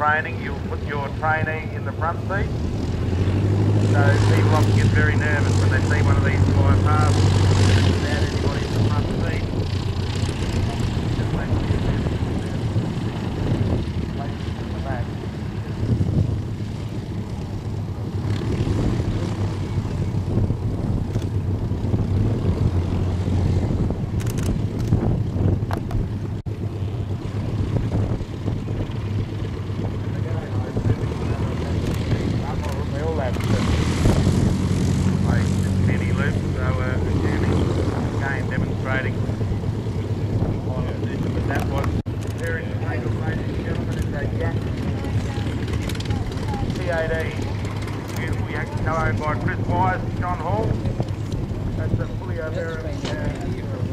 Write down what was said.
training, you'll put your trainee in the front seat. So people often get very nervous when they see one of these fly past without anybody in the front seat. Just make sure you're placed in the back. Demonstrating but that was very takeoff, ladies and gentlemen, is a Yak T18, beautiful Yak, co-owned by Chris Wise and John Hall. That's a fully American